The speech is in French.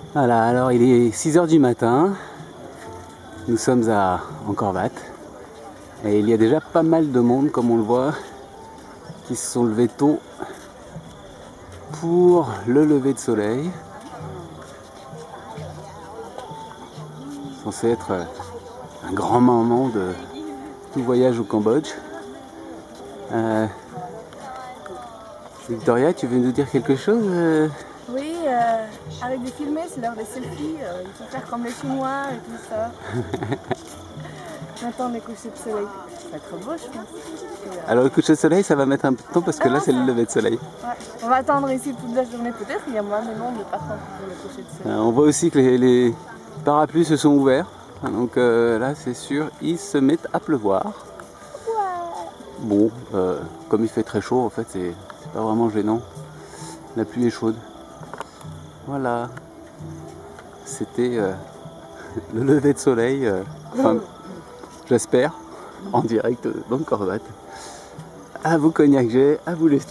Voilà, alors il est 6 h du matin, nous sommes en Corvat et il y a déjà pas mal de monde, comme on le voit, qui se sont levés tôt pour le lever de soleil. Censé être un grand moment de tout voyage au Cambodge. Victoria, tu veux nous dire quelque chose? Oui, avec des filmés, c'est l'heure des selfies, il faut faire comme les Chinois et tout ça. Maintenant les couchers de soleil, ça va être beau je pense. Alors le coucher de soleil, ça va mettre un peu de temps parce que là c'est le lever de soleil. Ouais. On va attendre ici toute la journée peut-être, il y a moins de monde par contre pour le coucher de soleil. On voit aussi que les parapluies se sont ouverts, donc là c'est sûr, il se met à pleuvoir. Ouais. Bon, comme il fait très chaud en fait, c'est pas vraiment gênant. La pluie est chaude. Voilà, c'était le lever de soleil, enfin, j'espère, en direct dans le Corvat. À vous Cognac G, à vous les